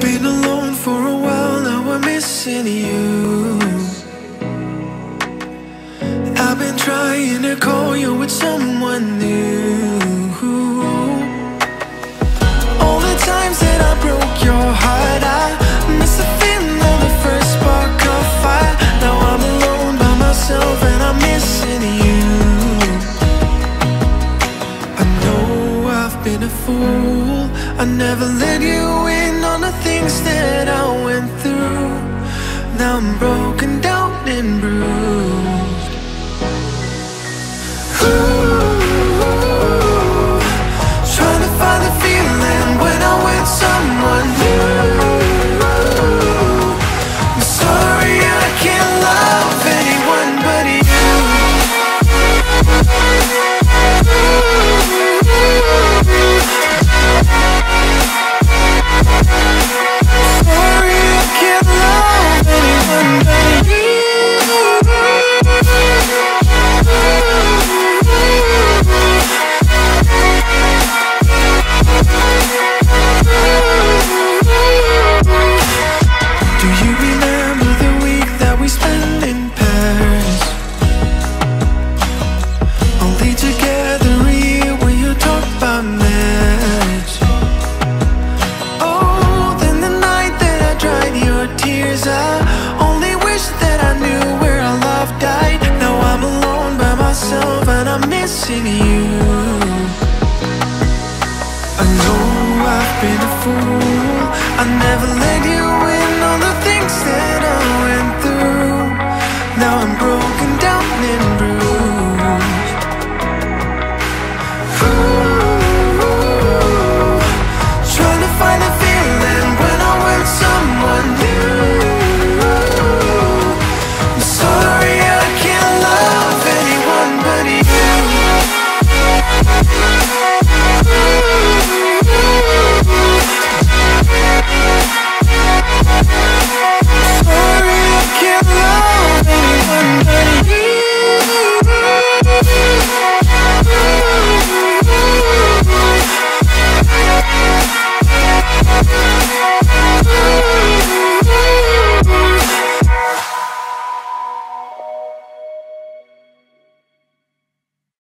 been alone for a while, now I'm missing you. I've been trying to call you with someone new. All the times that I broke your heart, I miss the feeling of the first spark of fire. Now I'm alone by myself and I'm missing you. I know I've been a fool, I never let you in on the things that I went through. Now I'm broken down and bruised. Ooh, trying to find the feeling when I'm with someone new. I'm sorry I can't love anyone but you. Sorry I can't love anyone but you. Do you remember the week that we spent in Paris? Only together a year when you talk about marriage. Oh, then the night that I dried your tears, I only wish that I knew where our love died. Now I'm alone by myself and I'm missing you. I know I've been a fool, I never let you in